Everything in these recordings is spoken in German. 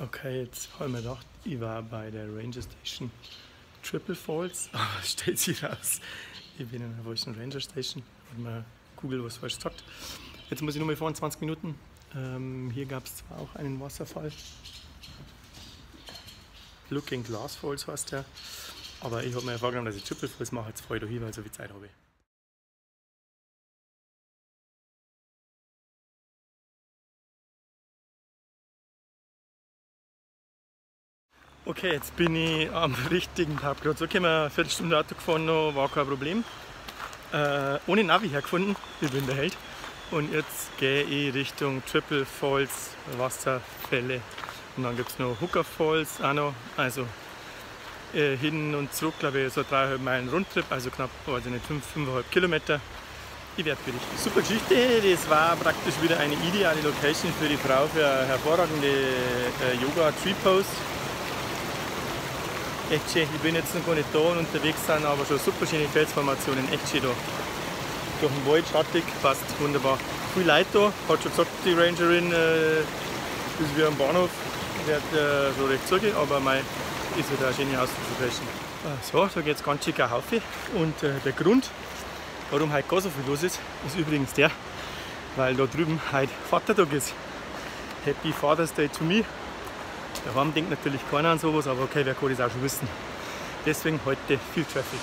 Okay, jetzt habe ich mir gedacht, ich war bei der Ranger Station Triple Falls, aber es stellt sich raus, ich bin in der falschen Ranger Station und mir Google was falsch sagt. Jetzt muss ich nur mal fahren, 20 Minuten. Hier gab es zwar auch einen Wasserfall, Looking Glass Falls heißt der, aber ich habe mir vorgenommen, dass ich Triple Falls mache, jetzt fahre ich da hin, weil ich so viel Zeit habe. Okay, jetzt bin ich am richtigen Parkplatz. Okay, wir eine Viertelstunde Auto gefahren, noch, war kein Problem. Ohne Navi hergefunden, ich bin der Held. Und jetzt gehe ich Richtung Triple Falls Wasserfälle. Und dann gibt es noch Hooker Falls auch noch. Also hin und zurück, glaube ich, so 3,5 Meilen Rundtrip, also knapp, also nicht 5,5 Kilometer. Ich werde berichten. Super Geschichte, das war praktisch wieder eine ideale Location für die Frau für eine hervorragende Yoga Tree Pose. Echt schön, ich bin jetzt noch gar nicht da und unterwegs sind, aber schon super schöne Felsformationen, echt schön da. Durch den Wald, schattig, passt wunderbar. Viel Leute da, hat schon gesagt die Rangerin, ist wie am Bahnhof, wird so recht zugehen, aber mei, ist wieder eine schöne Aussichtslokation. So, da geht es ganz schick auf. Und der Grund, warum heute gar so viel los ist, ist übrigens der, weil da drüben heute Vatertag ist. Happy Father's Day to me. Daheim denkt natürlich keiner an sowas, aber okay, wer kann das auch schon wissen. Deswegen heute viel Traffic.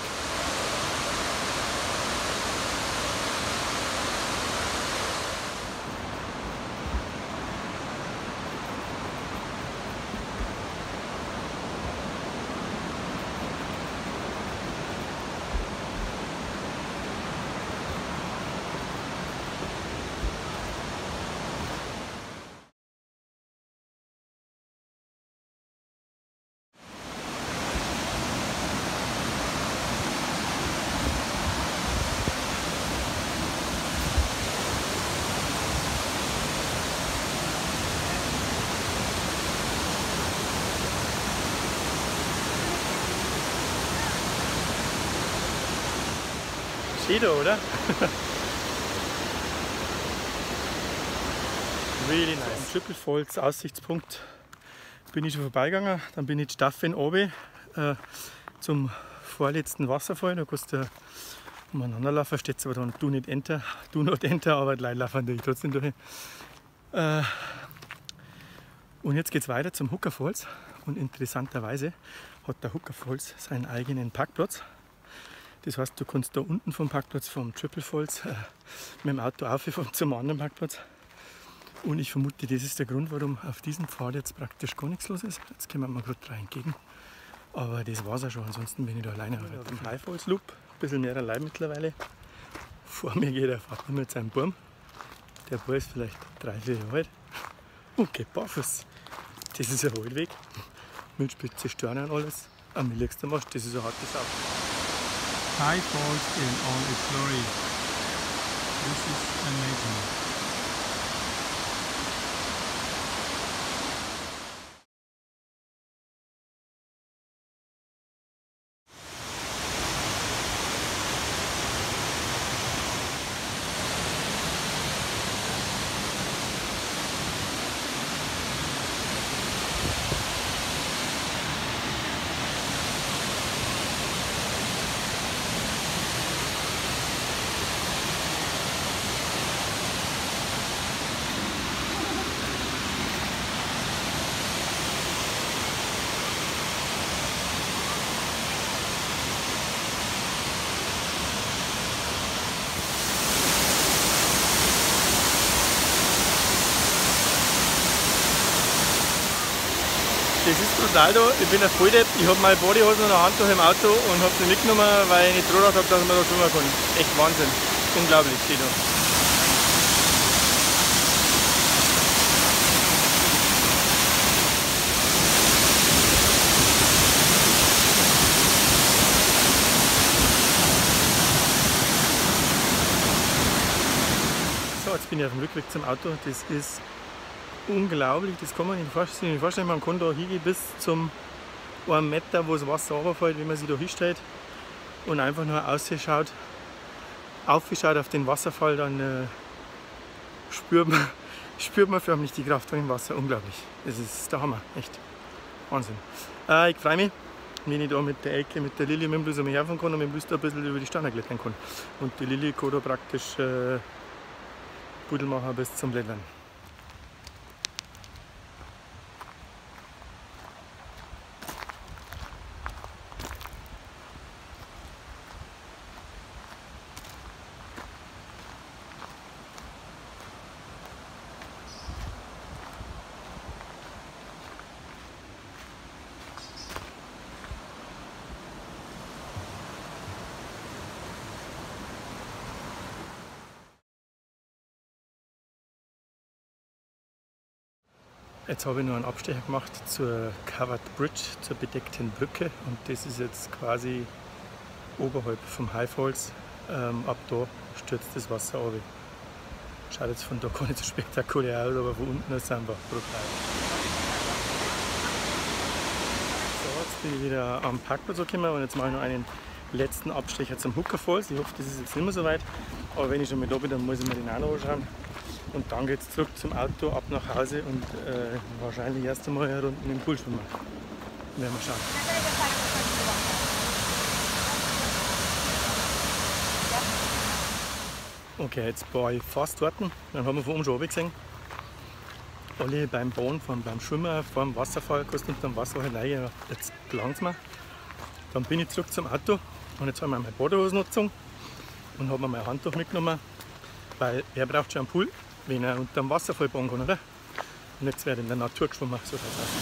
Schön da, oder? Really nice. Am Triple Falls Aussichtspunkt bin ich schon vorbeigegangen. Dann bin ich die Staffel runter zum vorletzten Wasserfall. Da kannst du umeinander laufen, steht zwar dann do not enter, aber die Leute laufen natürlich trotzdem durch. Und jetzt geht es weiter zum Hooker Falls. Und interessanterweise hat der Hooker Falls seinen eigenen Parkplatz. Das heißt, du kannst da unten vom Parkplatz vom Triple Falls mit dem Auto auffahren zum anderen Parkplatz. Und ich vermute, das ist der Grund, warum auf diesem Pfad jetzt praktisch gar nichts los ist. Jetzt kommen wir mal gerade rein entgegen. Aber das war es auch schon, ansonsten bin ich da alleine. Auf dem High Falls Loop, ein bisschen mehr allein mittlerweile. Vor mir geht der Vater mit seinem Baum. Der Ball ist vielleicht 3-4 Jahre alt. Und geht barfuß. Das ist ein Waldweg. Mit spitze Sterne und alles. Am liegsten Mast, das ist ein hartes Auto. High Falls in all its glory. This is amazing. Das ist brutal da, ich bin ein Volldepp, ich habe meine Bodyhosen in der Hand durch im Auto und habe sie mitgenommen, weil ich nicht gedacht habe, dass man da schwimmen kann. Echt Wahnsinn, unglaublich steht da. So, jetzt bin ich auf dem Rückweg zum Auto, das ist unglaublich, das kann man nicht vorstellen. Man kann da hingehen bis zum 1 Meter, wo das Wasser runterfällt, wenn man sich da hinstellt und einfach nur aufschaut auf den Wasserfall, dann spürt man spürt man förmlich die Kraft im Wasser, unglaublich. Das ist der Hammer, echt Wahnsinn. Ich freue mich, wenn ich da mit der Elke, mit der Lilly, mit dem Blues herfahren kann und mit dem Blues da ein bisschen über die Stange klettern kann. Und die Lilly kann da praktisch Pudel machen bis zum Blättern. Jetzt habe ich noch einen Abstecher gemacht zur Covered Bridge, zur bedeckten Brücke, und das ist jetzt quasi oberhalb vom High Falls. Ab da stürzt das Wasser runter. Schaut jetzt von da gar nicht so spektakulär aus, aber von unten ist es einfach brutal. So, jetzt bin ich wieder am Parkplatz angekommen und jetzt mache ich noch einen letzten Abstecher zum Hooker Falls. Ich hoffe, das ist jetzt nicht mehr so weit, aber wenn ich schon mal da bin, dann muss ich mir den auch noch anschauen. Und dann geht es zurück zum Auto, ab nach Hause und wahrscheinlich erst einmal eine Runde im Pool schwimmen. Werden wir schauen. Okay, jetzt war ich fast dort. Dann haben wir von oben schon runter gesehen. Alle beim Bahn, beim Schwimmen, vor dem Wasserfall, kannst du unter dem Wasser halt rein. Jetzt gelangt mir. Dann bin ich zurück zum Auto und jetzt haben wir meine Badehosen angezogen und habe mir mein Handtuch mitgenommen, weil wer braucht schon einen Pool, wenn er unter dem Wasserfall baden kann, oder? Und jetzt werde ich in der Natur geschwommen, so schaut es aus.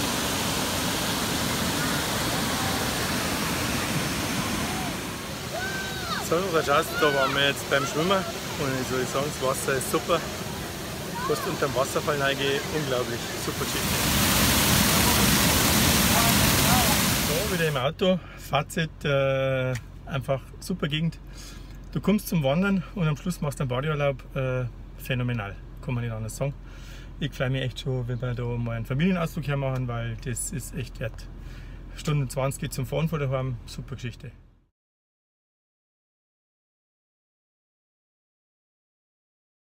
So schaut es aus, da waren wir jetzt beim Schwimmen und ich soll sagen, das Wasser ist super. Du kannst unter dem Wasserfall reingehen, unglaublich, super schön. So, wieder im Auto, Fazit, einfach super Gegend. Du kommst zum Wandern und am Schluss machst du einen Badeurlaub, phänomenal, kann man nicht anders sagen. Ich freue mich echt schon, wenn wir da mal einen Familienausflug hermachen, weil das ist echt wert. Stunde 20 geht zum Fahren von daheim, super Geschichte.